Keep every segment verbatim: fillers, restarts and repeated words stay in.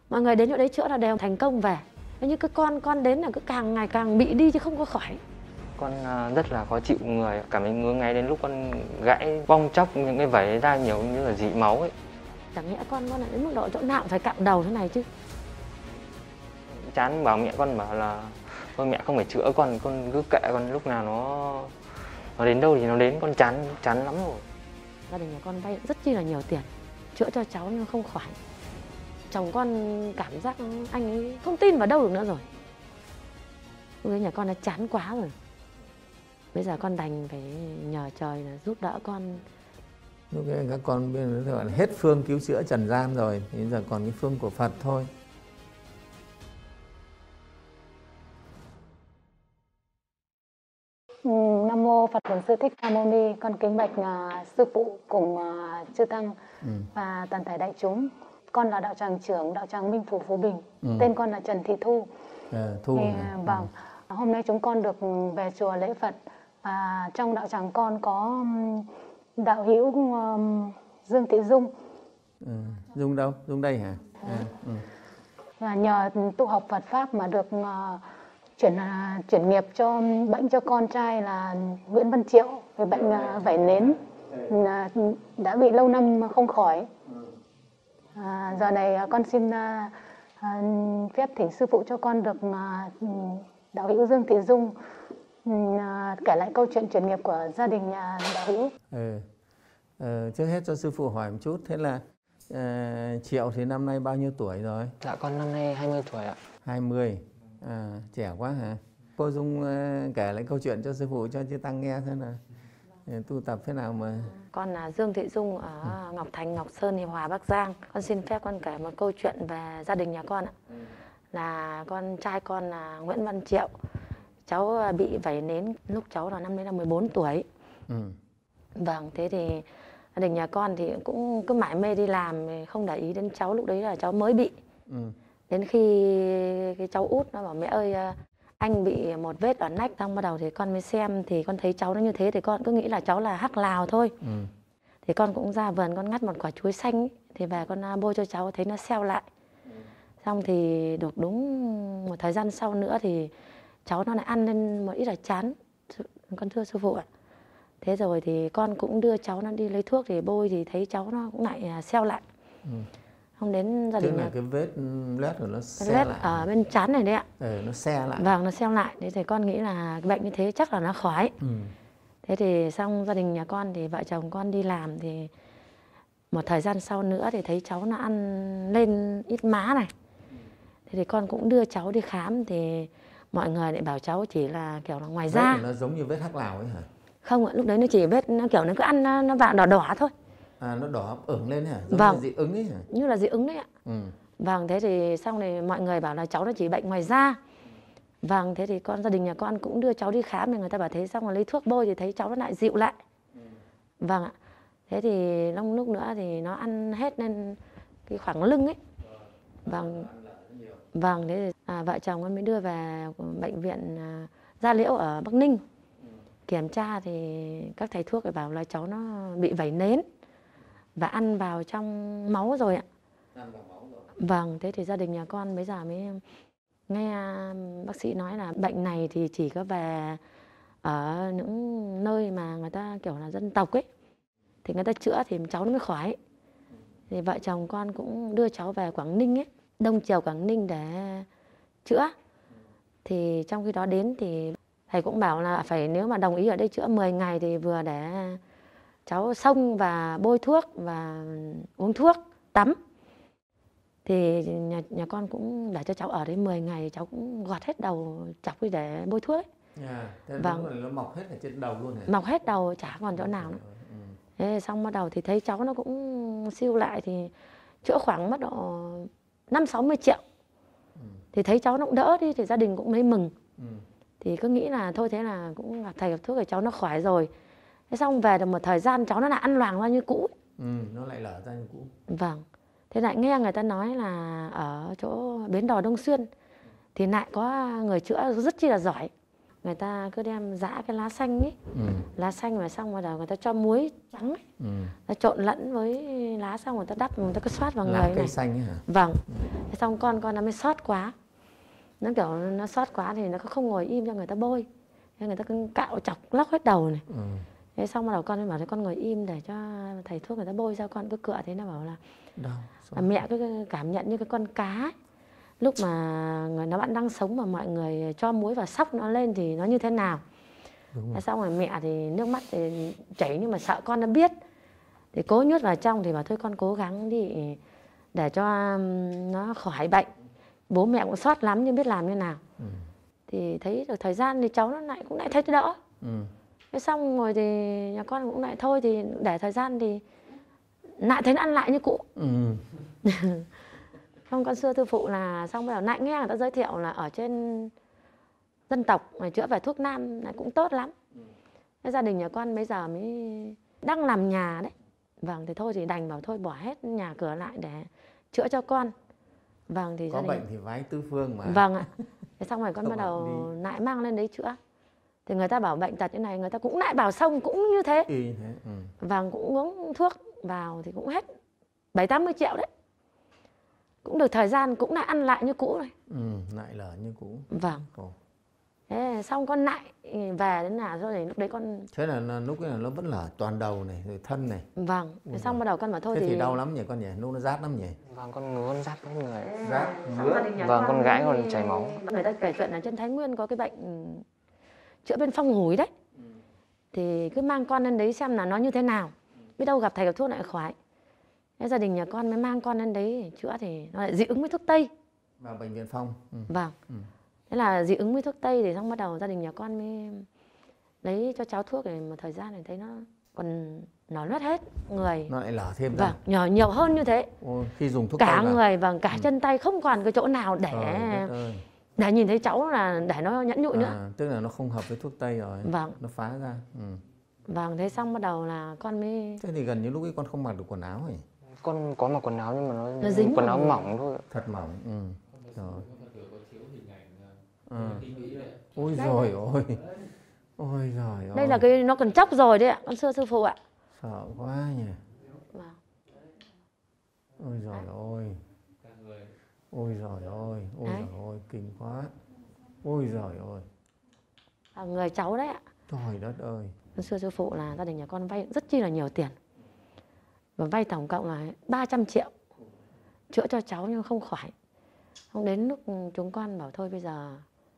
Mọi người đến chỗ đấy chữa là đều thành công về. Thế nhưng cái con con đến là cứ càng ngày càng bị đi chứ không có khỏi. Con rất là khó chịu người, cảm thấy ngứa ngáy đến lúc con gãy bong chóc những cái vảy ra nhiều như là dị máu ấy. Chẳng nhẽ con con lại đến mức độ chỗ nào cũng phải cạo đầu thế này chứ. Chán bảo mẹ con bảo là thôi mẹ không phải chữa con, con cứ kệ con, lúc nào nó nó đến đâu thì nó đến, con chán chán lắm rồi. Gia đình nhà con vay rất chi là nhiều tiền chữa cho cháu nhưng không khỏi. Chồng con cảm giác anh ấy không tin vào đâu được nữa rồi. Lúc đấy nhà con đã chán quá rồi. Bây giờ con đành phải nhờ trời là giúp đỡ con. Lúc ấy các con bây giờ hết phương cứu chữa trần gian rồi, thì bây giờ còn cái phương của Phật thôi. Nam mô Phật Bổn Sư Thích Ca Mâu Ni. Con kính bạch uh, sư phụ cùng uh, chư tăng ừ. và toàn thể đại chúng. Con là đạo tràng trưởng đạo tràng Minh Phủ Phú Bình. Ừ. Tên con là Trần Thị Thu. À, Thu. Thì, uh, vâng. Ừ. Hôm nay chúng con được về chùa lễ Phật và trong đạo tràng con có đạo hữu um, Dương Thị Dung. Ừ. Dung đâu? Dung đây hả? À. À, ừ. Và nhờ tu học Phật pháp mà được uh, chuyển uh, chuyển nghiệp cho bệnh cho con trai là Nguyễn Văn Triệu về bệnh uh, vảy nến uh, đã bị lâu năm không khỏi. Uh, giờ này uh, con xin uh, uh, phép thỉnh sư phụ cho con được uh, đạo hữu Dương Thị Dung uh, kể lại câu chuyện chuyển nghiệp của gia đình nhà đạo hữu. Ừ. Uh, trước hết cho sư phụ hỏi một chút, thế là uh, Triệu thì năm nay bao nhiêu tuổi rồi? Dạ con năm nay hai mươi tuổi ạ. hai mươi. À, trẻ quá hả? Cô Dung uh, kể lại câu chuyện cho sư phụ cho chư tăng nghe xem là tu tập thế nào mà. Con là Dương Thị Dung ở ừ. Ngọc Thành, Ngọc Sơn, Hiệp Hòa, Bắc Giang. Con xin phép con kể một câu chuyện về gia đình nhà con ạ. Ừ. Là con trai con là Nguyễn Văn Triệu. Cháu bị vảy nến lúc cháu là năm nay là mười bốn tuổi. Ừ. Vâng, thế thì gia đình nhà con thì cũng cứ mải mê đi làm, không để ý đến cháu, lúc đấy là cháu mới bị. Ừ. Đến khi cái cháu út nó bảo mẹ ơi anh bị một vết ở nách, xong bắt đầu thì con mới xem thì con thấy cháu nó như thế thì con cứ nghĩ là cháu là hắc lào thôi. Ừ. Thì con cũng ra vườn con ngắt một quả chuối xanh ấy, thì về con bôi cho cháu thấy nó seo lại. Ừ. Xong thì được đúng một thời gian sau nữa thì cháu nó lại ăn lên một ít là chán. Con thưa sư phụ ạ. Thế rồi thì con cũng đưa cháu nó đi lấy thuốc thì bôi thì thấy cháu nó cũng lại seo lại. Ừ. Không đến gia đình là nhà... cái vết lết rồi nó xe lết lại ở bên trán này đấy ạ. Ừ, nó xe lại. Vâng, nó xeo lại. Thế thì con nghĩ là cái bệnh như thế chắc là nó khỏi. Ừ. Thế thì xong gia đình nhà con thì vợ chồng con đi làm thì một thời gian sau nữa thì thấy cháu nó ăn lên ít má này. Thế thì con cũng đưa cháu đi khám thì mọi người lại bảo cháu chỉ là kiểu là ngoài da. Nó giống như vết hắc lào ấy hả? Không ạ, lúc đấy nó chỉ vết nó kiểu nó cứ ăn nó, nó vàng đỏ đỏ thôi. À, nó đỏ ửng lên hả? Giống vâng. như dị ứng ấy hả? Như là dị ứng đấy ạ. Ừ. Vâng, thế thì xong thì mọi người bảo là cháu nó chỉ bệnh ngoài da. Vâng, thế thì con gia đình nhà con cũng đưa cháu đi khám thì người ta bảo thế, xong rồi lấy thuốc bôi thì thấy cháu nó lại dịu lại. Ừ. Vâng ạ. Thế thì lúc lúc nữa thì nó ăn hết lên cái khoảng lưng ấy. Vâng. Vâng, thế thì à, vợ chồng con mới đưa về bệnh viện à, Gia Liễu ở Bắc Ninh. Kiểm tra thì các thầy thuốc bảo là cháu nó bị vảy nến và ăn vào trong máu rồi ạ. Ăn vào máu rồi. Vâng, thế thì gia đình nhà con bây giờ mới nghe bác sĩ nói là bệnh này thì chỉ có về ở những nơi mà người ta kiểu là dân tộc ấy thì người ta chữa thì cháu nó mới khỏi. Thì vợ chồng con cũng đưa cháu về Quảng Ninh ấy, Đông Triều Quảng Ninh để chữa. Thì trong khi đó đến thì thầy cũng bảo là phải nếu mà đồng ý ở đây chữa mười ngày thì vừa để cháu xông và bôi thuốc và uống thuốc, tắm. Thì nhà, nhà con cũng để cho cháu ở đấy mười ngày, cháu cũng gọt hết đầu chọc đi để bôi thuốc ấy. Yeah, thế vâng. Đúng là nó mọc hết ở trên đầu luôn hả? Mọc hết đầu, chả còn chỗ nào nữa. Ừ. Thế xong bắt đầu thì thấy cháu nó cũng siêu lại thì chữa khoảng mất độ năm sáu mươi triệu. Ừ. Thì thấy cháu nó cũng đỡ đi thì gia đình cũng mấy mừng. Ừ. Thì cứ nghĩ là thôi thế là cũng gặp thầy gặp thuốc rồi cháu nó khỏi rồi. Thế xong về được một thời gian cháu nó lại ăn loàng ra như cũ. Ừ, nó lại lở ra như cũ. Vâng. Thế lại nghe người ta nói là ở chỗ Bến Đò Đông Xuyên thì lại có người chữa rất chi là giỏi. người ta cứ đem giã cái lá xanh ấy, Ừ. lá xanh mà xong rồi đầu người ta cho muối trắng ấy, Ừ. ta trộn lẫn với lá xong rồi ta đắp, người ta cứ xoát vào Lá người cây này. xanh ấy hả? Vâng. Thế xong con con nó mới sót quá, nó kiểu nó sót quá thì nó không ngồi im cho người ta bôi, thế người ta cứ cạo chọc lóc hết đầu này. Ừ. Thế xong bắt đầu con mới bảo thế con ngồi im để cho thầy thuốc người ta bôi ra, con cứ cựa thế. Nó bảo là Đau. à, mẹ cứ cảm nhận như cái con cá ấy. Lúc mà người nó bạn đang sống mà mọi người cho muối và sóc nó lên thì nó như thế nào. Đúng Thế rồi. xong rồi mẹ thì nước mắt thì chảy nhưng mà sợ con nó biết thì cố nhốt vào trong, thì bảo thôi con cố gắng đi để cho um, nó khỏi bệnh. Bố mẹ cũng sót lắm nhưng biết làm như nào. Ừ. Thì thấy được thời gian thì cháu nó lại cũng lại thấy đỡ. Ừ. Thế xong rồi thì nhà con cũng lại thôi thì để thời gian thì lại thấy nó ăn lại như cũ. Ừ. Xong con xưa sư phụ là xong bắt đầu lại nghe người ta giới thiệu là ở trên dân tộc này chữa về thuốc nam này cũng tốt lắm. Thế gia đình nhà con bây giờ mới đang làm nhà đấy. Vâng, thì thôi thì đành bảo thôi bỏ hết nhà cửa lại để chữa cho con. Vâng thì Có gia đình... bệnh thì vái tứ phương mà. Vâng ạ. Thế xong rồi con Không bắt đầu đi. lại mang lên đấy chữa. Thì người ta bảo bệnh tật như này, người ta cũng lại bảo xong cũng như thế. Y thế. Ừ. Vâng, cũng uống thuốc vào thì cũng hết bảy tám mươi triệu đấy. Cũng được thời gian cũng lại ăn lại như cũ này. Ừ. Lại lở như cũ. Vâng. Ồ. Thế xong con lại về đến nhà rồi, lúc đấy con... Thế là, là lúc ấy là nó vẫn lở toàn đầu này, rồi thân này. Vâng, thế xong bắt đầu con bảo thôi Thế thì... thì đau lắm nhỉ con nhỉ? Lúc nó rát lắm nhỉ? Vâng, con ngứa con rát hết người. Rát, ngứa. Vâng, con gái còn chảy máu. Người ta kể chuyện là trên Thái Nguyên có cái bệnh chữa bên phong hủi đấy. Thì cứ mang con lên đấy xem là nó như thế nào. Biết đâu gặp thầy gặp thuốc lại khỏi. Thế gia đình nhà con mới mang con lên đấy chữa thì nó lại dị ứng với thuốc Tây. Vào bệnh viện Phong. Ừ. Vâng. Ừ. Thế là dị ứng với thuốc Tây thì xong bắt đầu gia đình nhà con mới lấy cho cháu thuốc thì một thời gian thì thấy nó còn nở loét hết người. Nó lại lở thêm ra. Vâng, nhỏ nhiều hơn như thế. Ôi, khi dùng thuốc Cả Tây vào. người vâng, cả Ừ. chân tay không còn cái chỗ nào để Trời đất ơi. để nhìn thấy cháu là để nó nhẫn nhụi nữa. À, tức là nó không hợp với thuốc Tây rồi. Vâng. Nó phá ra. Ừ. Vâng, thế xong bắt đầu là con mới... Thế thì gần như lúc ấy con không mặc được quần áo ấy. Con có mặc quần áo nhưng mà nó, Nó dính quần vào áo người. mỏng thôi. Thật mỏng. Ừ. Rồi. Ừ. Ôi giời ơi. Ôi giời ơi. Đây là cái nó còn chóc rồi đấy ạ, con xưa sư phụ ạ. Sợ quá nhỉ. Vâng. Ôi giời ơi. Ôi giời ơi. Ôi Đấy. giời ơi. Kinh quá. Ôi giời ơi. À, người cháu đấy ạ. Trời đất ơi. Con xưa sư phụ là gia đình nhà con vay rất chi là nhiều tiền. Và vay tổng cộng là ba trăm triệu. Chữa cho cháu nhưng không khỏi. Không đến lúc chúng con bảo thôi bây giờ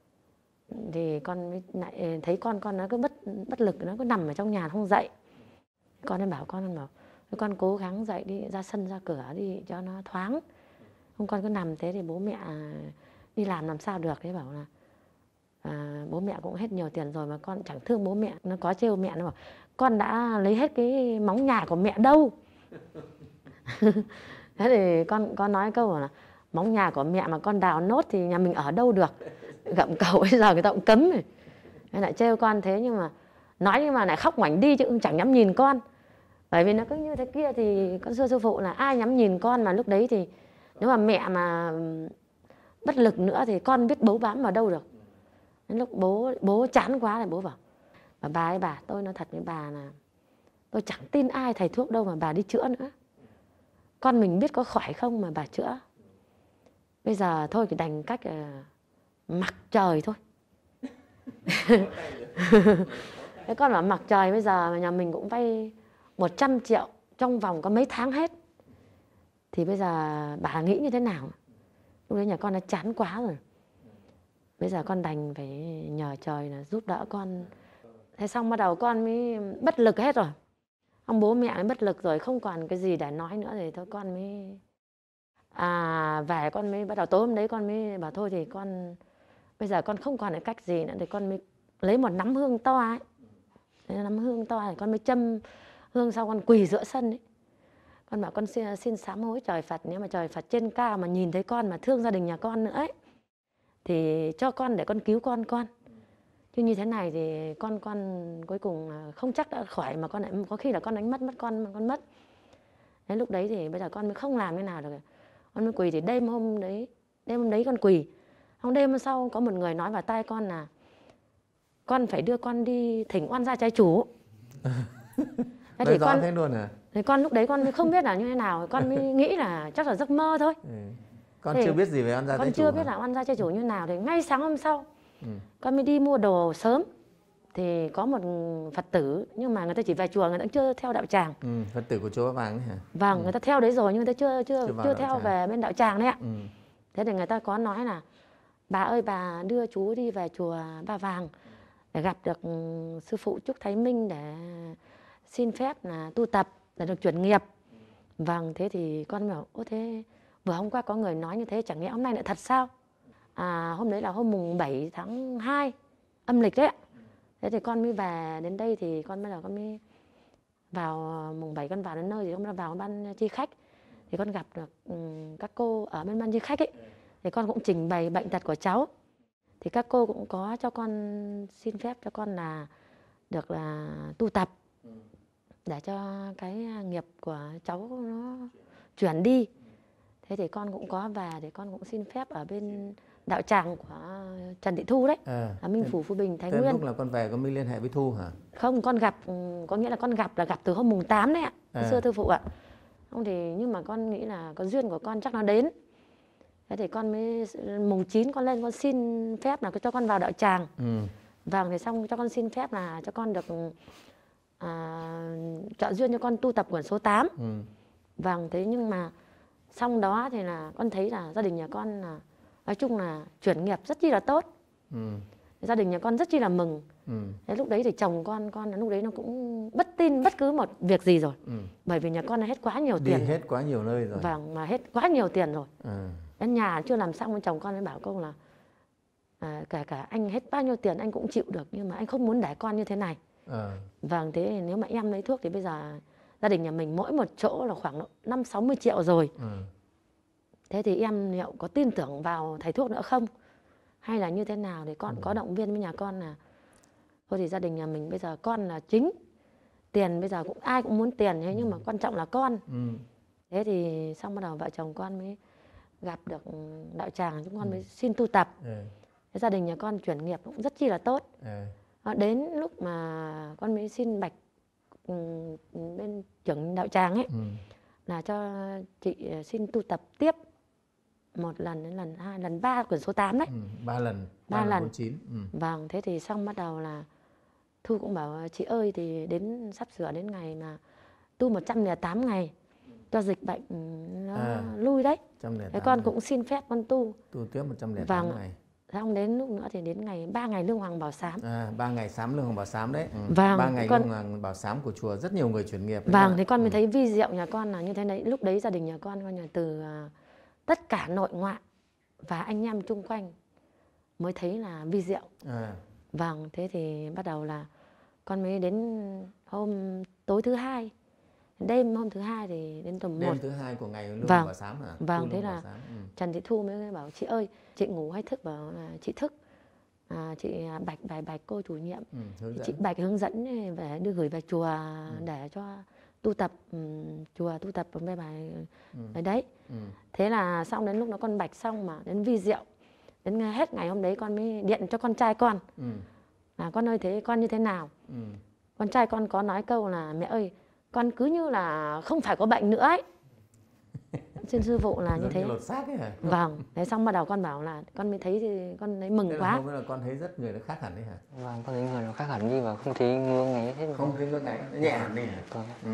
thì con mới lại thấy con con nó cứ bất bất lực, nó cứ nằm ở trong nhà không dậy. Con nên bảo con bảo con cố gắng dậy đi, ra sân ra cửa đi cho nó thoáng. Không con cứ nằm thế thì bố mẹ đi làm làm sao được. Thế bảo là à, bố mẹ cũng hết nhiều tiền rồi mà con chẳng thương bố mẹ. Nó có trêu mẹ, nó bảo con đã lấy hết cái móng nhà của mẹ đâu. Thế thì con con nói câu là móng nhà của mẹ mà con đào nốt thì nhà mình ở đâu được. Gặm cầu bây giờ người ta cũng cấm rồi. Thế lại trêu con thế nhưng mà nói nhưng mà lại khóc ngoảnh đi chứ cũng chẳng dám nhìn con. Bởi vì nó cứ như thế kia thì con xưa sư phụ là ai dám nhìn con, mà lúc đấy thì nếu mà mẹ mà bất lực nữa thì con biết bấu bám vào đâu được. Đến lúc bố bố chán quá thì bố bảo bà bà ấy bà tôi nói thật với bà là tôi chẳng tin ai thầy thuốc đâu mà bà đi chữa nữa. Con mình biết có khỏi không mà bà chữa. Bây giờ thôi thì đành cách uh, mặc trời thôi. Thế con bảo mặc trời bây giờ nhà mình cũng vay một trăm triệu trong vòng có mấy tháng hết. Thì bây giờ bà nghĩ như thế nào? Lúc đấy nhà con đã chán quá rồi. Bây giờ con đành phải nhờ trời là giúp đỡ con. Thế xong bắt đầu con mới bất lực hết rồi. Ông bố mẹ mới bất lực rồi, không còn cái gì để nói nữa thì thôi con mới... À về con mới bắt đầu tối hôm đấy con mới bảo thôi thì con... Bây giờ con không còn cái cách gì nữa thì con mới lấy một nắm hương to ấy. Lấy nắm hương to thì con mới châm hương sau con quỳ giữa sân ấy. Con bảo con xin, xin sám hối trời Phật, nếu mà trời Phật trên cao mà nhìn thấy con mà thương gia đình nhà con nữa ấy, thì cho con để con cứu con con. Chứ như thế này thì con con cuối cùng không chắc đã khỏi mà con lại có khi là con đánh mất mất con con mất. Đến lúc đấy thì bây giờ con mới không làm thế nào được. Con mới quỳ thì đêm hôm đấy, đêm hôm đấy con quỳ. Hôm đêm hôm sau có một người nói vào tai con là con phải đưa con đi thỉnh oan gia trái chủ. Thế Nói thì rõ con thế luôn hả? thì con lúc đấy con không biết là như thế nào, con mới nghĩ là chắc là giấc mơ thôi. Ừ. Con Thì chưa biết gì về oan gia con trái chủ chưa biết hả? là oan gia trái chủ như nào. Thì ngay sáng hôm sau Ừ. con mới đi mua đồ sớm. Thì có một Phật tử, nhưng mà người ta chỉ về chùa, người ta cũng chưa theo đạo tràng. Ừ. Phật tử của chùa Ba Vàng đấy hả? Vâng, Ừ. người ta theo đấy rồi nhưng người ta chưa chưa Chưa vào chưa đạo theo tràng. về bên đạo tràng đấy ạ. Ừ. Thế thì người ta có nói là bà ơi, bà đưa chú đi về chùa Ba Vàng để gặp được sư phụ Trúc Thái Minh để xin phép là tu tập để được chuyển nghiệp. Vâng, thế thì con bảo ô thế vừa hôm qua có người nói như thế, chẳng nhẽ hôm nay lại thật sao? À, hôm đấy là hôm mùng bảy tháng hai âm lịch đấy ạ. Thế thì con mới về đến đây thì con mới là con mới vào mùng bảy con vào đến nơi thì con vào ban chi khách. Thì con gặp được um, các cô ở bên ban chi khách ấy. Thì con cũng trình bày bệnh tật của cháu. Thì các cô cũng có cho con xin phép cho con là được là tu tập để cho cái nghiệp của cháu nó chuyển đi. Thế thì con cũng có về để con cũng xin phép ở bên đạo tràng của Trần Thị Thu đấy, À, ở Minh thế- Phủ Phú Bình Thái thế Nguyên. lúc là con về con mới liên hệ với Thu hả? Không, con gặp ừ, có nghĩa là con gặp là gặp từ hôm mùng tám đấy ạ. À. Xưa thưa phụ ạ. Không thì nhưng mà con nghĩ là có duyên của con chắc nó đến. Thế thì con mới mùng chín con lên con xin phép là cho con vào đạo tràng. Ừ. Vâng, thì xong cho con xin phép là cho con được à, trợ duyên cho con tu tập quyển số tám. Ừ. Vâng, thế nhưng mà xong đó thì là con thấy là gia đình nhà con là nói chung là chuyển nghiệp rất chi là tốt. Ừ. Gia đình nhà con rất chi là mừng. Ừ. Thế lúc đấy thì chồng con con lúc đấy nó cũng bất tin bất cứ một việc gì rồi. Ừ. Bởi vì nhà con đã hết quá nhiều Đi tiền. hết quá nhiều nơi rồi. Vâng, mà hết quá nhiều tiền rồi. À. Đến nhà chưa làm xong chồng con mới bảo câu là à, cả cả anh hết bao nhiêu tiền anh cũng chịu được nhưng mà anh không muốn để con như thế này. À. Vâng, thế thì nếu mà em lấy thuốc thì bây giờ gia đình nhà mình mỗi một chỗ là khoảng năm sáu mươi triệu rồi. À. Thế thì em liệu có tin tưởng vào thầy thuốc nữa không? Hay là như thế nào? Thì con Ừ. có động viên với nhà con là thôi thì gia đình nhà mình bây giờ con là chính. Tiền bây giờ cũng ai cũng muốn tiền thế nhưng mà quan trọng là con. Ừ. Thế thì xong bắt đầu vợ chồng con mới gặp được đạo tràng, chúng con mới xin tu tập. Ừ. Thế gia đình nhà con chuyển nghiệp cũng rất chi là tốt. Ừ. Ờ, Đến lúc mà con mới xin bạch ừ, bên trưởng đạo tràng ấy Ừ. là cho chị xin tu tập tiếp một lần đến lần hai lần ba quyển số tám đấy. Ừ. Ba lần. Ba lần. bốn chín. Ừ. Vâng, thế thì xong bắt đầu là Thu cũng bảo chị ơi thì đến sắp sửa đến ngày mà tu một trăm lẻ tám ngày cho dịch bệnh nó À. lui đấy. một trăm lẻ tám Thế con ngày. cũng xin phép con tu. Tu tiếp một trăm lẻ Vâng. tám ngày. Xong đến lúc nữa thì đến ngày ba ngày lương hoàng bảo sám. À, ba ngày sám lương hoàng bảo sám đấy. Ừ. Vâng, Ba ngày con- lương hoàng bảo sám của chùa rất nhiều người chuyển nghiệp. đấy Vâng, ạ. thì con mới Ừ. thấy vi diệu nhà con là như thế đấy. Lúc đấy gia đình nhà con coi như là từ à, tất cả nội ngoại và anh em chung quanh mới thấy là vi diệu. À. Vâng, thế thì bắt đầu là con mới đến hôm tối thứ hai, đêm hôm thứ hai thì đến tầm một. Đêm thứ hai của ngày lương Vâng. bảo sám hả? Vâng, Tu thế lương là bảo sám. Ừ. Trần Thị Thu mới bảo chị ơi, chị ngủ hay thức? Bảo là chị thức. À, chị Bạch bài bạch cô chủ nhiệm. Ừ. Hướng Chị dẫn. Bạch hướng dẫn về đưa gửi về chùa để cho tu tập um, chùa tu tập về bài Ừ. ở đấy. Ừ. Thế là xong đến lúc nó con bạch xong mà đến vi diệu. Đến hết ngày hôm đấy con mới điện cho con trai con. Ừ. Là con ơi thế con như thế nào? Ừ. Con trai con có nói câu là mẹ ơi, con cứ như là không phải có bệnh nữa ấy. Xin sư phụ là như Giống thế. như lột xác ấy hả? Vâng, thế xong bắt đầu con bảo là con mới thấy thì con thấy mừng Thế là quá. hôm đó là con thấy rất người nó khác hẳn đấy hả? Vâng, con thấy người nó khác hẳn đi và không thấy ngương ấy hết. Không thấy ngưỡng ấy, nó nhẹ hẳn đi hả? Vâng. Ừ.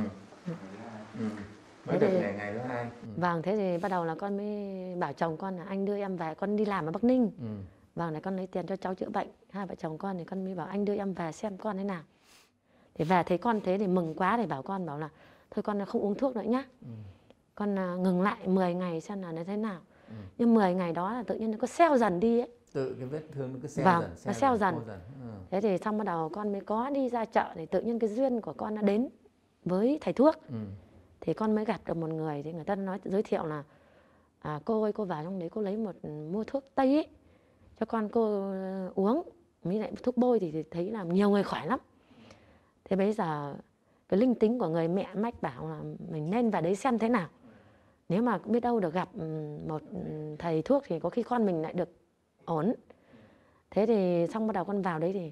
Ừ. Mới Thế được thì- ngày ngày thứ hai. Ừ. Vâng, thế thì bắt đầu là con mới bảo chồng con là anh đưa em về, con đi làm ở Bắc Ninh. Ừ. Vâng, để con lấy tiền cho cháu chữa bệnh. Hai vợ chồng con thì con mới bảo anh đưa em về xem con thế nào. Thì về thấy con thế thì mừng quá thì bảo con bảo là thôi con không uống thuốc nữa nhá. Ừ. Con à, ngừng lại mười ngày xem là nó thế nào. Ừ. Nhưng mười ngày đó là tự nhiên nó có xeo dần đi ấy. Tự cái vết thương nó cứ xeo Vâng, dần, nó xeo dần. khô dần. Ừ. Thế thì xong bắt đầu con mới có đi ra chợ thì tự nhiên cái duyên của con nó đến với thầy thuốc. Ừ. Thì con mới gặp được một người thì người ta nói giới thiệu là à, cô ơi cô vào trong đấy cô lấy một mua thuốc Tây ấy cho con cô ờ, uống. Mới lại thuốc bôi thì, thì thấy là nhiều người khỏe lắm. Thế bây giờ cái linh tính của người mẹ mách bảo là mình nên vào đấy xem thế nào. Nếu mà biết đâu được gặp một thầy thuốc thì có khi con mình lại được ổn. Thế thì xong bắt đầu con vào đấy thì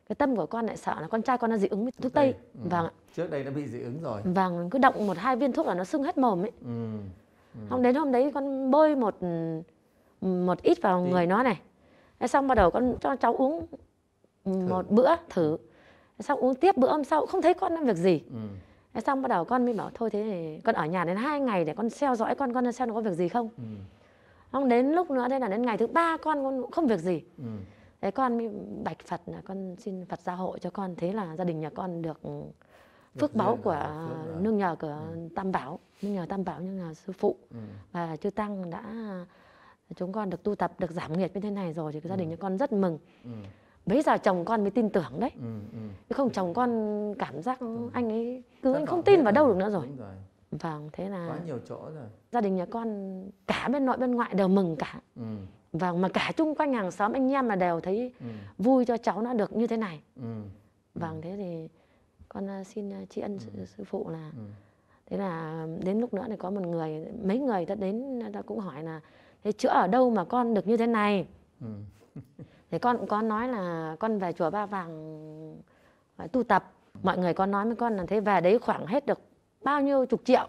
cái tâm của con lại sợ là con trai con nó dị ứng với thuốc tây. Ừ. Vâng ạ. Trước đây đã bị dị ứng rồi. Vâng, cứ động một hai viên thuốc là nó sưng hết mồm ấy. Ừ. Ừ. Hôm đến hôm đấy con bôi một một ít vào Thì... người nó này. Thế xong bắt đầu con cho cháu uống một thử. bữa thử. Thế xong uống tiếp bữa hôm sau không thấy con làm việc gì. Ừ. Thế xong bắt đầu con mới bảo thôi thế thì con ở nhà đến hai ngày để con theo dõi con con xem nó có việc gì không. Ừ. Không đến lúc nữa đây là đến ngày thứ ba con con cũng không việc gì. Ừ. Thế con mới bạch Phật là con xin Phật gia hộ cho con, thế là gia đình nhà con được phước báu của nương nhờ của ừ. Tam Bảo, nương nhờ Tam Bảo, nương nhờ sư phụ ừ. và chư tăng đã chúng con được tu tập, được giảm nghiệp như thế này rồi thì cái gia đình nhà con rất mừng. Ừ. Bây giờ chồng con mới tin tưởng đấy. Ừ. Ừ. Chứ không chồng con cảm giác ừ. anh ấy cứ anh không tin vào đâu được nữa rồi. rồi. Vâng, thế là quá nhiều chỗ rồi. Gia đình nhà con cả bên nội bên ngoại đều mừng cả. Ừ. Vâng, mà cả chung quanh hàng xóm anh em là đều thấy ừ. vui cho cháu nó được như thế này. Ừ. Vâng, thế thì con xin tri ân ừ. sư phụ là ừ. thế là đến lúc nữa thì có một người, mấy người ta đến ta cũng hỏi là thế chữa ở đâu mà con được như thế này. Ừ. Thế con cũng có nói là con về chùa Ba Vàng tu tập. Mọi người có nói với con là thế về đấy khoảng hết được bao nhiêu chục triệu.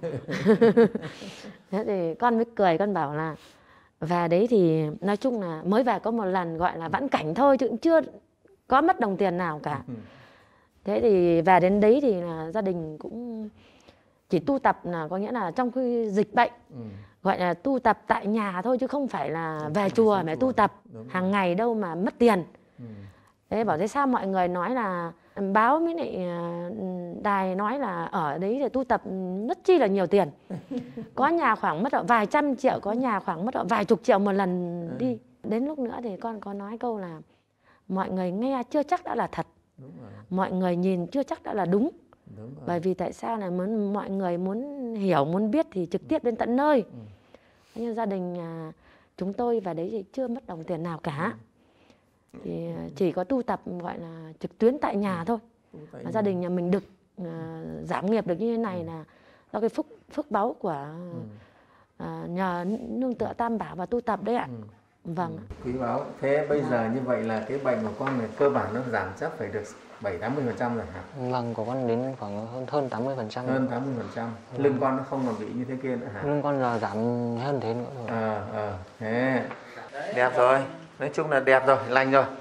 Thế thì con mới cười, con bảo là về đấy thì nói chung là mới về có một lần gọi là vãn cảnh thôi chứ cũng chưa có mất đồng tiền nào cả. Thế thì về đến đấy thì là gia đình cũng chỉ tu tập là có nghĩa là trong khi dịch bệnh ừ. gọi là tu tập tại nhà thôi chứ không phải là đúng về chùa mà tu tập hàng ngày đâu mà mất tiền. Ừ. Thế bảo thế sao mọi người nói là báo với lại đài nói là ở đấy để tu tập rất chi là nhiều tiền. Có nhà khoảng mất vài trăm triệu, có nhà khoảng mất vài chục triệu một lần đi. Đến lúc nữa thì con có nói câu là mọi người nghe chưa chắc đã là thật. Đúng rồi. Mọi người nhìn chưa chắc đã là đúng. Đúng rồi. Bởi vì tại sao là muốn mọi người muốn hiểu, muốn biết thì trực tiếp đến tận nơi. Ừ. Nhưng gia đình à, chúng tôi vào đấy thì chưa mất đồng tiền nào cả. Ừ. Thì chỉ có tu tập gọi là trực tuyến tại nhà thôi. Tại nhà. Gia đình nhà mình được à, giảm nghiệp được như thế này ừ. là do cái phúc phước báu của ừ. à, nhờ nương tựa Tam Bảo và tu tập đấy ạ. Ừ. Vâng. Ừ. Quý báu. Thế bây giờ như vậy là cái bệnh của con này cơ bản nó giảm chắc phải được bảy tám mươi phần trăm rồi hả? Vâng, của con đến khoảng hơn hơn tám mươi phần trăm. Hơn tám mươi phần trăm. Vâng. Lưng con nó không còn bị như thế kia nữa hả? Lưng con giờ giảm hơn thế nữa rồi. Ờ ờ thế. Đẹp rồi. Nói chung là đẹp rồi, lành rồi.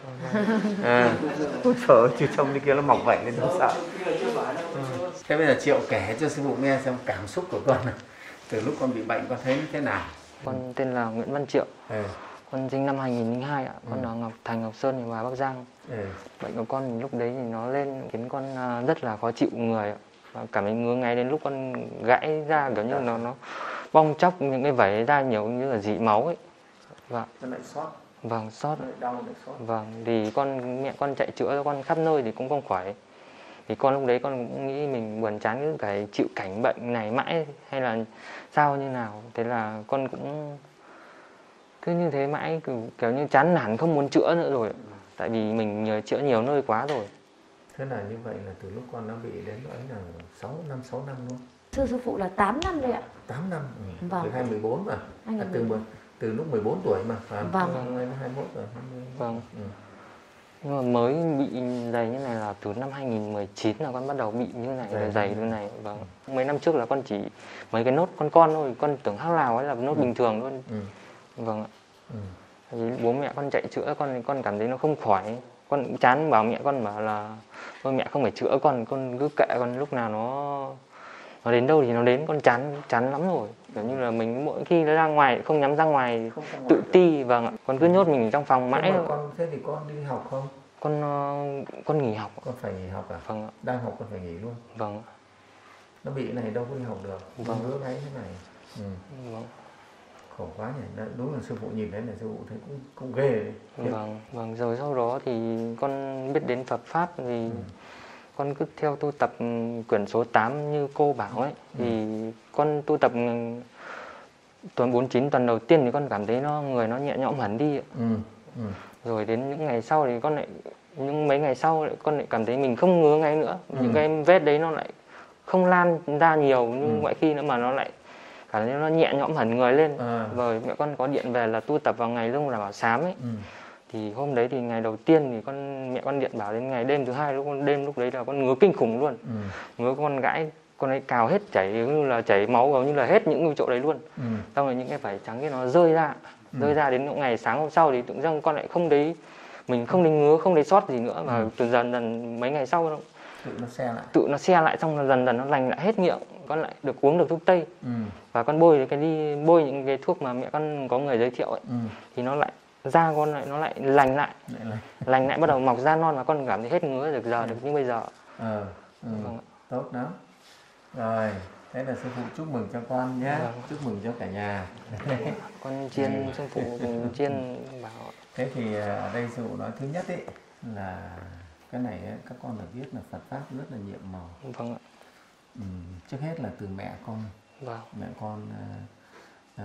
À, út trời chứ trông như kia nó mọc vảy lên không sợ. Ừ. Thế bây giờ Triệu kể cho sư phụ nghe xem cảm xúc của con này. Từ lúc con bị bệnh con thấy như thế nào? Con tên là Nguyễn Văn Triệu. Ừ. Con sinh năm hai nghìn không trăm lẻ hai ạ. Con ừ. ở Ngọc Thành, Ngọc Sơn, ngoài Bắc Giang. Ừ. Bệnh của con lúc đấy thì nó lên khiến con rất là khó chịu người ạ. Và cảm thấy ngứa ngáy đến lúc con gãy ra kiểu như nó nó bong chóc những cái vảy ra nhiều như là dị máu ấy. Vâng. Nó lại sót. Vâng, sót. Đau lại sót. Vâng, thì con mẹ con chạy chữa cho con khắp nơi thì cũng không khỏi. Thì con lúc đấy con cũng nghĩ mình buồn chán cứ phải chịu cảnh bệnh này mãi hay là sao như nào. Thế là con cũng cứ như thế mãi kiểu, kiểu như chán nản không muốn chữa nữa rồi. Tại vì mình nhờ chữa nhiều nơi quá rồi. Thế là như vậy là từ lúc con nó bị đến ấy là sáu năm, sáu năm luôn. Thưa sư phụ là tám năm rồi ạ. tám năm. Ừ. Vâng. Từ hai mươi bốn mà. À, từ từ lúc mười bốn tuổi mà. À, vâng. hai mươi mốt rồi. hai mươi. Vâng. Ừ. Nhưng mà mới bị dày như này là từ năm hai nghìn không trăm mười chín là con bắt đầu bị như này, dày, dày như này. Vâng. Mấy năm trước là con chỉ mấy cái nốt con con thôi, con tưởng hắc lào ấy là nốt ừ. bình thường luôn. Ừ. Vâng ạ. Ừ. Thì bố mẹ con chạy chữa con thì con cảm thấy nó không khỏi. Con cũng chán bảo mẹ con bảo là thôi mẹ không phải chữa con, con cứ kệ con lúc nào nó nó đến đâu thì nó đến, con chán chán lắm rồi. Kiểu như là mình mỗi khi nó ra ngoài không dám ra ngoài, không tự ngoài ti. Vâng ạ. Con cứ nhốt mình trong phòng mãi. Con thế thì con đi học không? Con con nghỉ học. Con phải nghỉ học à? Vâng ạ. Đang học con phải nghỉ luôn. Vâng ạ. Nó bị này đâu có đi học được. Vâng. Ngứa ngáy thế này. Ừ. Vâng. Khổ quá nhỉ. Đúng là sư phụ nhìn thấy này sư phụ thấy cũng cũng ghê đấy. Vâng, vâng. Rồi sau đó thì con biết đến Phật pháp thì ừ. con cứ theo tu tập quyển số tám như cô bảo ấy. Ừ. Thì con tu tập tuần bốn mươi chín tuần đầu tiên thì con cảm thấy nó người nó nhẹ nhõm hẳn đi. Ừ. Ừ. Rồi đến những ngày sau thì con lại những mấy ngày sau lại con lại cảm thấy mình không ngứa ngáy nữa. Ừ. Những cái vết đấy nó lại không lan ra nhiều như ừ. mọi khi nữa mà nó lại cảm thấy nó nhẹ nhõm hẳn người lên. À. Rồi mẹ con có điện về là tu tập vào ngày lưng là bảo sám ấy. Ừ. Thì hôm đấy thì ngày đầu tiên thì con mẹ con điện bảo đến ngày đêm thứ hai, lúc con đêm lúc đấy là con ngứa kinh khủng luôn. Ừ. Ngứa con gãi, con ấy cào hết, chảy như là chảy máu gần như là hết những chỗ đấy luôn. Ừ. Xong rồi những cái vảy trắng kia nó rơi ra, ừ. rơi ra đến ngày sáng hôm sau thì tự dưng con lại không thấy, mình không thấy ngứa, không thấy sót gì nữa, mà ừ. từ dần dần mấy ngày sau nó tự nó xe lại, tự nó xe lại, xong rồi dần dần nó lành lại hết miệng, con lại được uống được thuốc tây. Ừ. Và con bôi cái đi bôi những cái thuốc mà mẹ con có người giới thiệu ấy, ừ. thì nó lại da con lại nó lại lành lại, lại lành lại bắt đầu mọc da non và con cảm thấy hết ngứa được giờ ừ. được như bây giờ. Ờ, ừ. Vâng. Tốt lắm. Rồi, thế là sư phụ chúc mừng cho con nhé, vâng. Chúc mừng cho cả nhà. Con chiên ừ. sư phụ cùng chiên bảo. Thế thì ở đây sư phụ nói thứ nhất ấy là cái này ấy, các con được biết là Phật pháp rất là nhiệm màu. Vâng ạ. Ừ, trước hết là từ mẹ con. Vâng. Mẹ con uh, uh,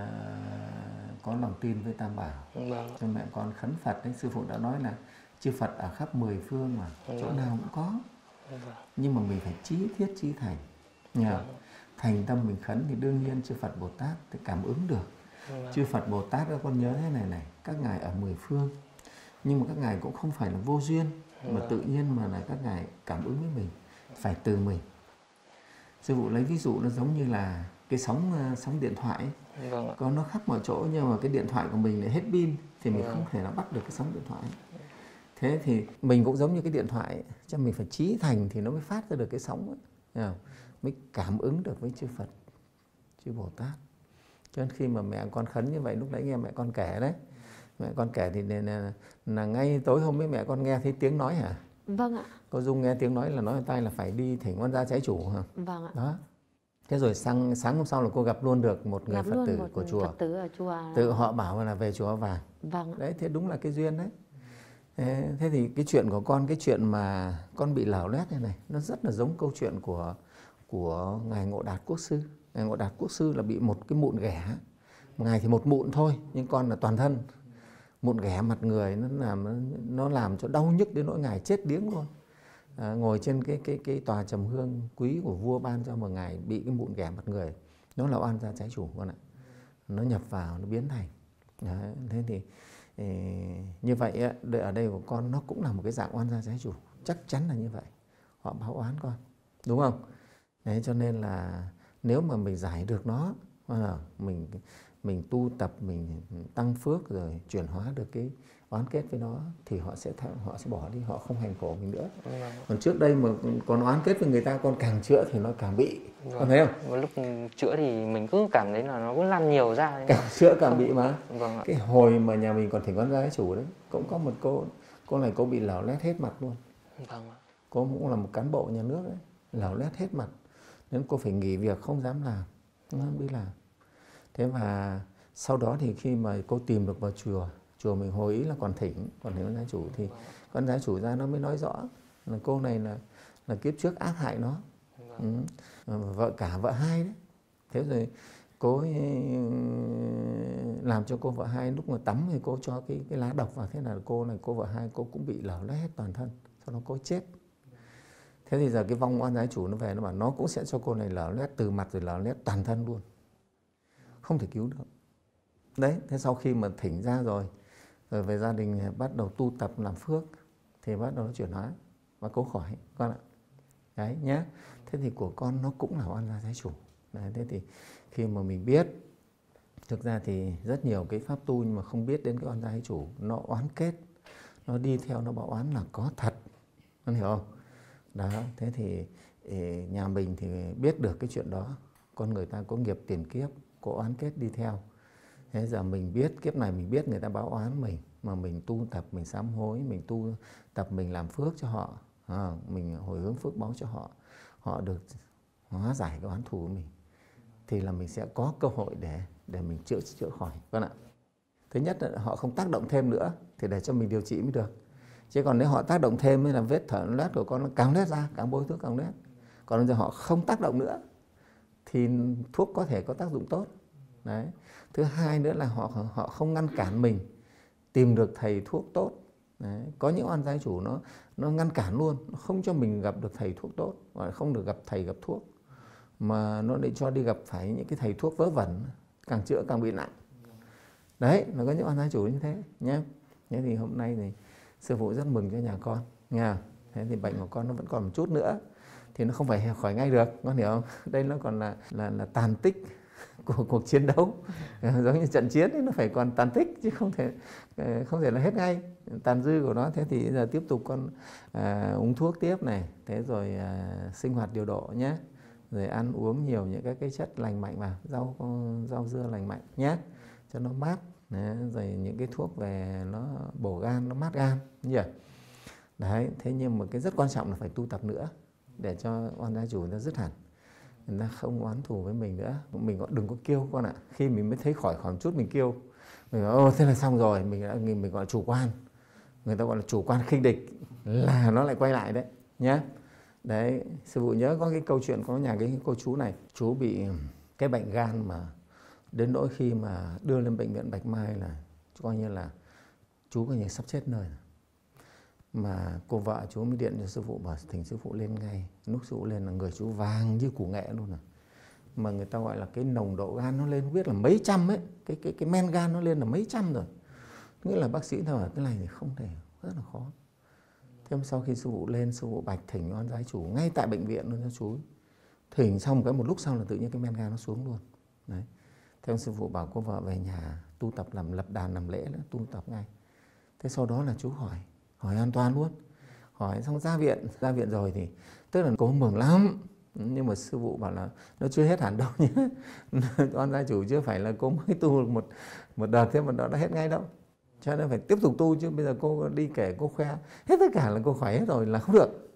có lòng tin với Tam Bảo. Vâng. Cho mẹ con khấn Phật đấy, sư phụ đã nói là chư Phật ở khắp mười phương mà, vâng. chỗ nào cũng có. Vâng. Nhưng mà mình phải chí thiết chí thành. Vâng. Thành tâm mình khấn thì đương nhiên chư Phật Bồ Tát thì cảm ứng được. Vâng. Chư Phật Bồ Tát các con nhớ thế này này, các ngài ở mười phương, nhưng mà các ngài cũng không phải là vô duyên, vâng. mà tự nhiên mà là các ngài cảm ứng với mình, phải từ mình. Sư phụ lấy ví dụ nó giống như là cái sóng sóng điện thoại ấy. Vâng. Có nó khắp mọi chỗ nhưng mà cái điện thoại của mình lại hết pin thì mình vâng. không thể nào bắt được cái sóng điện thoại ấy. Thế thì mình cũng giống như cái điện thoại ấy, cho mình phải chí thành thì nó mới phát ra được cái sóng ấy, mới cảm ứng được với chư Phật, chư Bồ Tát. Cho nên khi mà mẹ con khấn như vậy, lúc nãy nghe mẹ con kể đấy, mẹ con kể thì là, là, là ngay tối hôm ấy mẹ con nghe thấy tiếng nói hả? Vâng ạ. Cô Dung nghe tiếng nói là nói ở tai là phải đi thỉnh oan gia trái chủ hả? Vâng ạ. Đó. Thế rồi sáng, sáng hôm sau là cô gặp luôn được một người gặp Phật tử một của chùa. Phật tử ở chùa. Tự họ bảo là về chùa Vàng. Vâng ạ. Đấy, thế đúng là cái duyên đấy. Thế, thế thì cái chuyện của con, cái chuyện mà con bị lở loét này này, nó rất là giống câu chuyện của của ngài Ngộ Đạt Quốc sư. Ngài Ngộ Đạt Quốc sư là bị một cái mụn ghẻ. Ngài thì một mụn thôi, nhưng con là toàn thân. Mụn ghẻ mặt người nó làm nó làm cho đau nhức đến nỗi ngài chết điếng luôn. À, ngồi trên cái cái cái tòa trầm hương quý của vua ban cho một ngài bị cái mụn ghẻ mặt người, nó là oan gia trái chủ con ạ. Nó nhập vào, nó biến thành. Đấy, thế thì ê, như vậy ở đây của con nó cũng là một cái dạng oan gia trái chủ, chắc chắn là như vậy. Họ báo oán con, đúng không? Đấy, cho nên là nếu mà mình giải được nó, mình mình tu tập, mình tăng phước rồi chuyển hóa được cái oán kết với nó thì họ sẽ họ sẽ bỏ đi, họ không hành khổ mình nữa. Vâng. Còn trước đây mà còn oán kết với người ta, con càng chữa thì nó càng bị. Vâng. Con thấy không? Và lúc chữa thì mình cứ cảm thấy là nó cứ lan nhiều ra. Càng chữa càng bị mà. Vâng ạ. Cái hồi mà nhà mình còn thỉnh oan gia trái chủ đấy, cũng có một cô, cô này cô bị lở loét hết mặt luôn. Vâng ạ. Cô cũng là một cán bộ nhà nước đấy, lở loét hết mặt. Nên cô phải nghỉ việc không dám làm, không dám đi làm. Thế mà sau đó thì khi mà cô tìm được vào chùa, chùa mình hồi ý là còn thỉnh, còn thỉnh oan gia chủ thì con gia chủ ra nó mới nói rõ là cô này là là kiếp trước ác hại nó. Ừ. Vợ cả vợ hai đấy. Thế rồi cô ấy làm cho cô vợ hai lúc mà tắm thì cô cho cái cái lá độc vào, thế là cô này cô vợ hai cô cũng bị lở loét hết toàn thân, sau đó cô chết. Thế thì giờ cái vong oan gia chủ nó về nó bảo nó cũng sẽ cho cô này lở loét từ mặt rồi lở loét toàn thân luôn, không thể cứu được. Đấy, thế sau khi mà thỉnh ra rồi, rồi về gia đình bắt đầu tu tập làm phước thì bắt đầu nó chuyển hóa và cố khỏi con ạ. Đấy nhé. Thế thì của con nó cũng là oan gia trái chủ. Đấy, thế thì khi mà mình biết, thực ra thì rất nhiều cái pháp tu nhưng mà không biết đến cái oan gia trái chủ, nó oán kết, nó đi theo nó bảo oán là có thật, con hiểu không? Đó, thế thì nhà mình thì biết được cái chuyện đó, con người ta có nghiệp tiền kiếp, có oán kết đi theo. Thế giờ mình biết, kiếp này mình biết người ta báo oán mình, mà mình tu tập, mình sám hối, mình tu tập, mình làm phước cho họ, à, mình hồi hướng phước báo cho họ, họ được hóa giải cái oán thù của mình, thì là mình sẽ có cơ hội để để mình chữa chữa khỏi con ạ. Thứ nhất là họ không tác động thêm nữa thì để cho mình điều trị mới được. Chứ còn nếu họ tác động thêm mới là vết thở loét của con nó càng loét ra, càng bôi thuốc càng loét. Còn bây giờ họ không tác động nữa thì thuốc có thể có tác dụng tốt. Đấy. Thứ hai nữa là họ họ không ngăn cản mình tìm được thầy thuốc tốt. Đấy. Có những oan gia chủ nó nó ngăn cản luôn, nó không cho mình gặp được thầy thuốc tốt, và không được gặp thầy gặp thuốc, mà nó để cho đi gặp phải những cái thầy thuốc vớ vẩn, càng chữa càng bị nặng. Đấy, nó có những oan gia chủ như thế nhé. Thế thì hôm nay thì sư phụ rất mừng cho nhà con nha. Thế thì bệnh của con nó vẫn còn một chút nữa thì nó không phải khỏi ngay được, con hiểu không? Đây nó còn là là là tàn tích của cuộc chiến đấu. Giống như trận chiến ấy, nó phải còn tàn tích chứ không thể không thể là hết ngay, tàn dư của nó. Thế thì giờ tiếp tục con à, uống thuốc tiếp này, thế rồi à, sinh hoạt điều độ nhé, rồi ăn uống nhiều những các cái chất lành mạnh vào, rau rau dưa lành mạnh nhé, cho nó mát. Đấy, rồi những cái thuốc về nó bổ gan, nó mát gan nhỉ. Đấy, thế nhưng mà cái rất quan trọng là phải tu tập nữa để cho oan gia chủ người ta dứt hẳn, người ta không oán thù với mình nữa. Mình đừng có kêu con ạ. Khi mình mới thấy khỏi khỏi một chút mình kêu, mình nói ô thế là xong rồi, mình đã mình gọi là chủ quan, người ta gọi là chủ quan khinh địch, là nó lại quay lại đấy nhé. Đấy, sư phụ nhớ có cái câu chuyện có nhà cái cô chú này, chú bị cái bệnh gan mà đến nỗi khi mà đưa lên bệnh viện Bạch Mai là coi như là chú coi như sắp chết nơi. Mà cô vợ chú mới điện cho sư phụ bảo thỉnh sư phụ lên ngay. Lúc sư phụ lên là người chú vàng như củ nghệ luôn à. Mà người ta gọi là cái nồng độ gan nó lên không biết là mấy trăm ấy, cái cái cái men gan nó lên là mấy trăm rồi. Nghĩa là bác sĩ ta bảo cái này thì không thể, rất là khó. Thế sau khi sư phụ lên, sư phụ bạch thỉnh oan gia chủ ngay tại bệnh viện luôn cho chú. Thỉnh xong cái một lúc sau là tự nhiên cái men gan nó xuống luôn. Đấy. Thế sư phụ bảo cô vợ về nhà tu tập, làm lập đàn làm lễ nữa, tu tập ngay. Thế sau đó là chú hỏi, hỏi an toàn luôn. Hỏi xong ra viện, ra viện rồi thì tức là cô mừng lắm. Nhưng mà sư phụ bảo là nó chưa hết hẳn đâu nhé. Oan gia chủ chưa phải là cô mới tu một một đợt thế mà nó đã hết ngay đâu. Cho nên phải tiếp tục tu chứ bây giờ cô đi kể cô khoe hết tất cả là cô khỏi hết rồi là không được.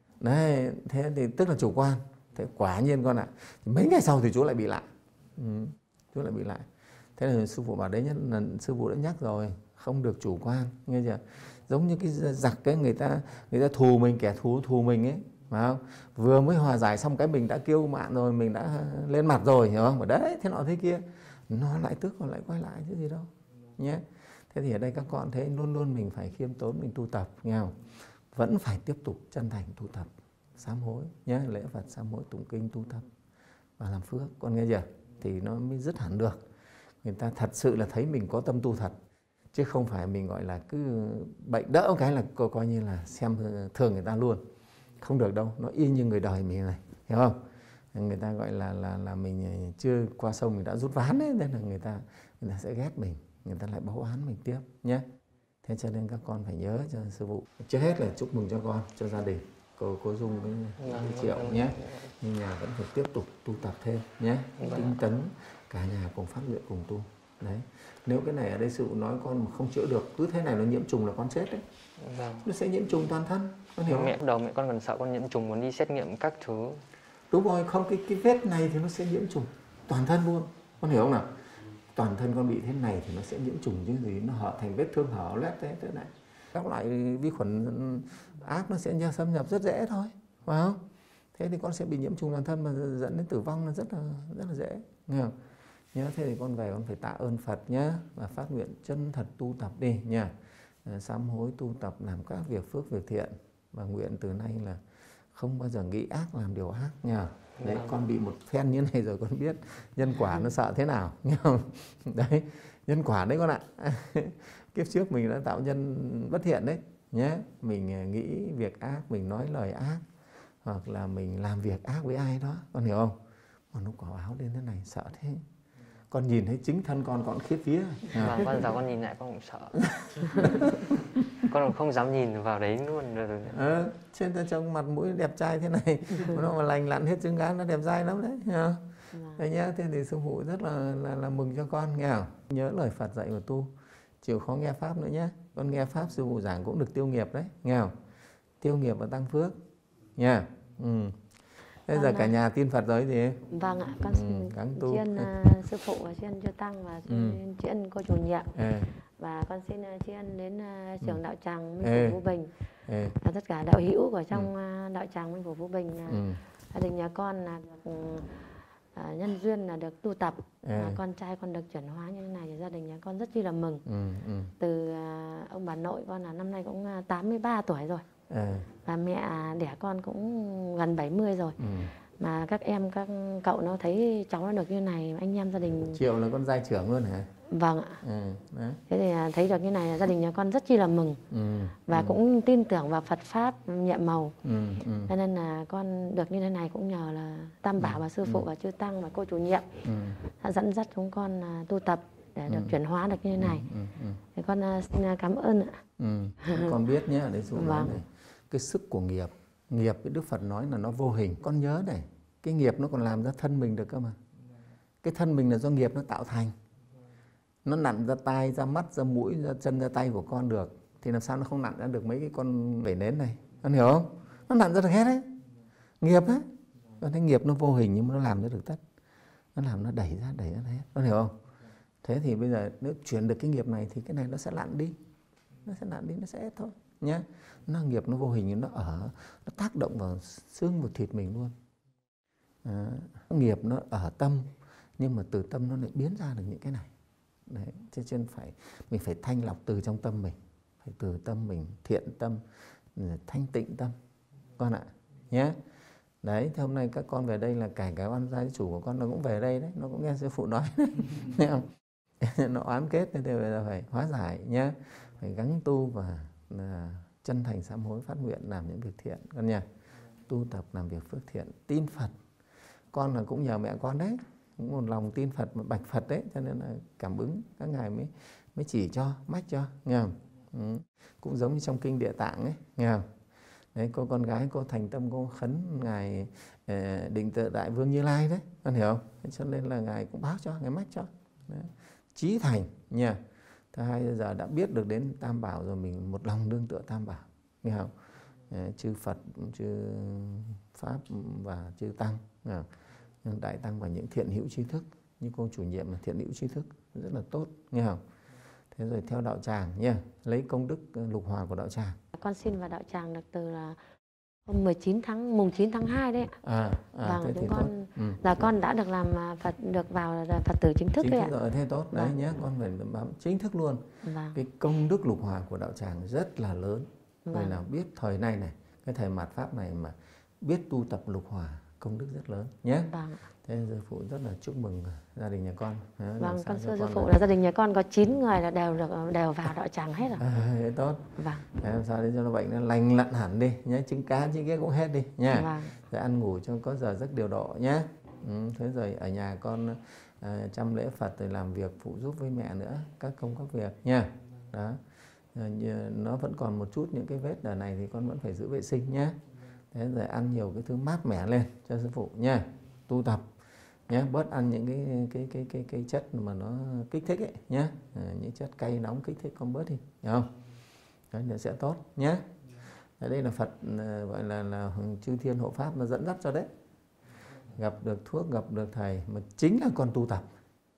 Đấy, thế thì tức là chủ quan. Thế quả nhiên con ạ, mấy ngày sau thì chú lại bị lại. Ừ, chú lại bị lại. Thế là sư phụ bảo đấy nhất là sư phụ đã nhắc rồi, không được chủ quan, nghe chưa? Giống như cái giặc cái người ta người ta thù mình, kẻ thù thù mình ấy, phải không? Vừa mới hòa giải xong cái mình đã kêu mạn rồi, mình đã lên mặt rồi, hiểu không? Mà đấy, thế nọ thế kia, nó lại tức còn lại quay lại chứ gì đâu, nhé. Thế thì ở đây các con thấy luôn luôn mình phải khiêm tốn, mình tu tập, nghe không? Vẫn phải tiếp tục chân thành tu tập, sám hối nhé, lễ Phật sám hối, tụng kinh, tu tập và làm phước, con nghe chưa? Thì nó mới dứt hẳn được. Người ta thật sự là thấy mình có tâm tu thật, chứ không phải mình gọi là cứ bệnh đỡ một cái là coi, coi như là xem thường người ta luôn. Không được đâu, nó y như người đời mình này, hiểu không? Người ta gọi là là là mình chưa qua sông mình đã rút ván đấy, nên là người ta người ta sẽ ghét mình, người ta lại báo oán mình tiếp nhé. Thế cho nên các con phải nhớ cho sư phụ. Trước hết là chúc mừng cho con, cho gia đình, cô cô Dung với Triệu nhé. Nhưng nhà vẫn phải tiếp tục tu tập thêm nhé, tinh tấn, cả nhà cùng phát nguyện cùng tu. Đấy, nếu cái này ở đây sư phụ nói con mà không chữa được, cứ thế này nó nhiễm trùng là con chết đấy. Vâng. Nó sẽ nhiễm trùng toàn thân, con hiểu không? Mẹ đầu mẹ con còn sợ con nhiễm trùng, muốn đi xét nghiệm các thứ. Đúng rồi, không cái cái vết này thì nó sẽ nhiễm trùng toàn thân luôn, con hiểu không nào? Toàn thân con bị thế này thì nó sẽ nhiễm trùng chứ gì, nó hở thành vết thương hở loét thế thế này. Các loại vi khuẩn ác nó sẽ xâm nhập rất dễ thôi, phải không? Thế thì con sẽ bị nhiễm trùng toàn thân mà dẫn đến tử vong là rất là rất là dễ, nghe không? Nhớ thế thì con về con phải tạ ơn Phật nhé, và phát nguyện chân thật tu tập đi nha, sám hối tu tập làm các việc phước việc thiện, và nguyện từ nay là không bao giờ nghĩ ác làm điều ác nha. Đấy, con bị một phen như này rồi con biết nhân quả nó sợ thế nào, nghe không? Đấy, nhân quả đấy con ạ. Kiếp trước mình đã tạo nhân bất thiện đấy nhé. Mình nghĩ việc ác, mình nói lời ác, hoặc là mình làm việc ác với ai đó, con hiểu không? Mà nó quả báo đến thế này sợ thế. Con nhìn thấy chính thân con còn khiếp vía. Vâng, con giờ con nhìn lại con cũng sợ. Con còn không dám nhìn vào đấy luôn. Ờ, trên ta trông mặt mũi đẹp trai thế này, nó mà lành lặn hết trứng cá, nó đẹp trai lắm đấy. Nghe Đấy nhá, thế thì sư phụ rất là, là là mừng cho con, nghe không? Nhớ lời Phật dạy và tu, chịu khó nghe pháp nữa nhé. Con nghe pháp sư phụ giảng cũng được tiêu nghiệp đấy, nghe không? Tiêu nghiệp và tăng phước nha. Ừ. Thế giờ cả nhà tin Phật rồi thì vâng ạ, con ừ, tri ân uh, sư phụ và tri ân chư tăng và tri ân cô chủ nhiệm. Ừ. Và con xin uh, tri ân đến uh, trưởng ừ. đạo tràng Minh Phủ Vũ Bình, ừ. và tất cả đạo hữu của trong ừ. uh, đạo tràng Minh Phủ Vũ Bình. Uh, ừ. Gia đình nhà con là được uh, nhân duyên là được tu tập, ừ. và con trai con được chuyển hóa như thế này thì gia đình nhà con rất chi là mừng. Ừ. Ừ. Từ uh, ông bà nội con là năm nay cũng uh, tám mươi ba tuổi rồi. Ừ. Và mẹ đẻ con cũng gần bảy mươi rồi. Ừ. Mà các em, các cậu nó thấy cháu nó được như này, anh em gia đình. Triệu là con giai trưởng luôn hả? Vâng ạ. Ừ, đấy. Thế thì à, thấy được như này là gia đình nhà con rất chi là mừng. Ừ, Và ừ, cũng tin tưởng vào Phật Pháp nhiệm màu. ừ, ừ, Cho nên là con được như thế này cũng nhờ là Tam Bảo và Sư Phụ và Chư Tăng và cô chủ nhiệm ừ, đã dẫn dắt chúng con à, tu tập để được Ừ. chuyển hóa được như thế này. ừ, ừ. Thì con à, xin à, cảm ơn ạ. Ừ. Con biết nhé, đấy dụ nói Vâng. này, cái sức của nghiệp, nghiệp cái Đức Phật nói là nó vô hình. Con nhớ này, cái nghiệp nó còn làm ra thân mình được cơ mà. Cái thân mình là do nghiệp nó tạo thành. Nó nặn ra tai, ra mắt, ra mũi, ra chân, ra tay của con được. Thì làm sao nó không nặn ra được mấy cái con vảy nến này? Con hiểu không? Nó nặn ra được hết đấy. Nghiệp đấy. Con thấy nghiệp nó vô hình nhưng mà nó làm ra được tất. Nó làm nó đẩy ra, đẩy ra hết. Con hiểu không? Thế thì bây giờ nếu chuyển được cái nghiệp này thì cái này nó sẽ lặn đi. Nó sẽ lặn đi, nó sẽ hết thôi. Nhá. Nó nghiệp nó vô hình, nó ở, nó tác động vào xương vào thịt mình luôn. À, nghiệp nó ở tâm, nhưng mà từ tâm nó lại biến ra được những cái này. Đấy, cho nên phải mình phải thanh lọc từ trong tâm mình, phải từ tâm mình thiện tâm, thanh tịnh tâm, con ạ, nhé. Đấy, thì hôm nay các con về đây là cả cái oan gia chủ của con nó cũng về đây đấy, nó cũng nghe sư phụ nói đấy, nghe không? Nó oán kết nên bây giờ phải hóa giải nhé, phải gắng tu và là chân thành sám hối phát nguyện làm những việc thiện con nha, tu tập làm việc phước thiện, tin Phật. Con là cũng nhờ mẹ con đấy, cũng một lòng tin Phật mà bạch Phật đấy, cho nên là cảm ứng các ngài mới mới chỉ cho, mách cho, nghe không? Ừ. Cũng giống như trong kinh Địa Tạng ấy, nghe không? Đấy, cô con gái cô thành tâm cô khấn ngài eh, Định Tự Đại Vương Như Lai đấy, con hiểu không? Cho nên là ngài cũng báo cho, ngài mách cho. Đấy. Chí thành nha. Thứ hai giờ đã biết được đến Tam Bảo rồi, mình một lòng nương tựa Tam Bảo, nghe không? Eh, chư Phật, chư Pháp và chư Tăng, nghe không? Đại Tăng và những thiện hữu trí thức, như cô chủ nhiệm là thiện hữu trí thức rất là tốt, nghe không? Thế rồi theo đạo tràng nha, lấy công đức lục hòa của đạo tràng. Con xin vào đạo tràng được từ là hôm mười chín tháng mùng chín tháng hai đấy ạ. À, à Vâng, thế chúng thì con tốt. Ừ. là con đã được làm Phật, được vào là Phật tử chính thức Chính đấy thức ạ. rồi, thế tốt đấy Vâng. nhé, con phải bám chính thức luôn. Vâng. Cái công đức lục hòa của đạo tràng rất là lớn. Người Vâng. nào biết thời này này, cái thời mạt pháp này mà biết tu tập lục hòa, công đức rất lớn nhé. Vâng. Thế sư phụ rất là chúc mừng gia đình nhà con. Đó, Vâng, sao con cho sư sư phụ là... là gia đình nhà con có chín người là đều được đều vào đạo tràng hết rồi. À, thế tốt. Vâng. Để làm sao để cho nó bệnh nó lành lặn hẳn đi nhé, trứng cá trứng kia cũng hết đi nha. Vâng. Rồi ăn ngủ cho có giờ giấc điều độ nhé. Ừ, thế rồi ở nhà con à, chăm lễ Phật rồi làm việc phụ giúp với mẹ nữa, các công các việc nha. Đó. Rồi, nó vẫn còn một chút những cái vết ở này thì con vẫn phải giữ vệ sinh nhé. Thế rồi ăn nhiều cái thứ mát mẻ lên cho sư phụ nha. Tu tập nhé, bớt ăn những cái cái cái cái cái chất mà nó kích thích ấy nhé. À, những chất cay nóng kích thích con bớt đi, hiểu không? Đấy là sẽ tốt nhé. Ở đây là Phật gọi là là chư thiên hộ pháp nó dẫn dắt cho đấy. Gặp được thuốc, gặp được thầy mà chính là con tu tập.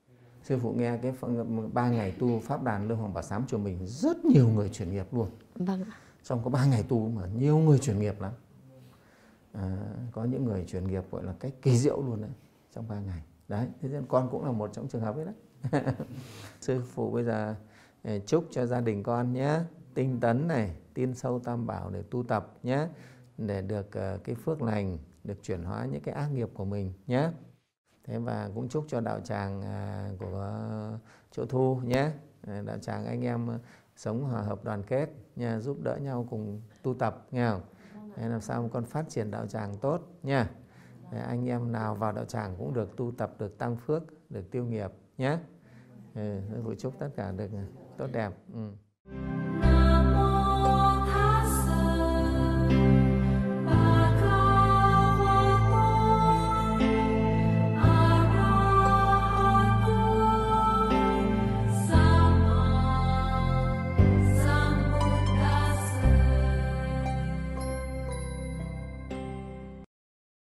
Sư phụ nghe cái ba ngày tu pháp đàn Lương Hoàng Bảo Sám chùa mình rất nhiều người chuyển nghiệp luôn. Vâng. Trong có ba ngày tu mà nhiều người chuyển nghiệp lắm. À, có những người chuyển nghiệp gọi là cách kỳ diệu luôn đấy trong ba ngày. Đấy, thế nên con cũng là một trong trường hợp ấy đấy. Sư phụ bây giờ chúc cho gia đình con nhé, tinh tấn này, tin sâu Tam Bảo để tu tập nhé, để được uh, cái phước lành, được chuyển hóa những cái ác nghiệp của mình nhé. Thế và cũng chúc cho đạo tràng uh, của Chỗ Thu nhé, đạo tràng anh em uh, sống hòa hợp đoàn kết nha, giúp đỡ nhau cùng tu tập nghe không? Để làm sao con phát triển đạo tràng tốt nha. Để anh em nào vào đạo tràng cũng được tu tập, được tăng phước, được tiêu nghiệp nhé. Ừ, chúc tất cả được tốt đẹp. Ừ.